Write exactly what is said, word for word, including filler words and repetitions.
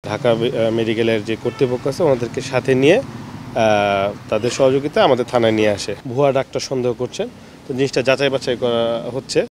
ঢাকা মেডিকেলের যে কর্তৃপক্ষ আছে ওনাদেরকে সাথে নিয়ে তাদের সহযোগিতা আমাদের থানায় নিয়ে আসে। ভুয়া ডাক্তার সন্দেহ করছেন, তো জিনিসটা যাচাই বাছাই করা হচ্ছে।